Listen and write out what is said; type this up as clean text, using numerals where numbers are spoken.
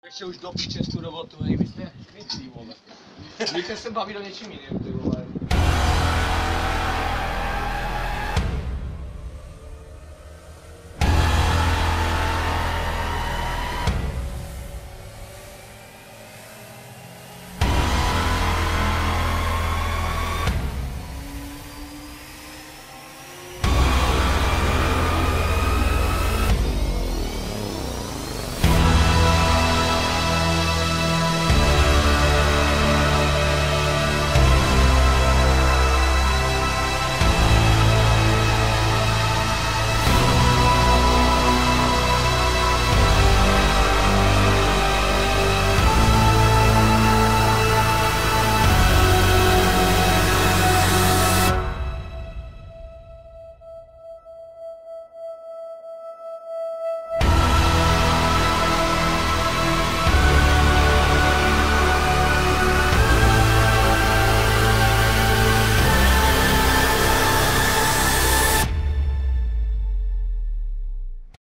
Ještě už do píče tu robotu, hej, vy jste chytrý, vole. Víte se bavit o něčím jiným, ty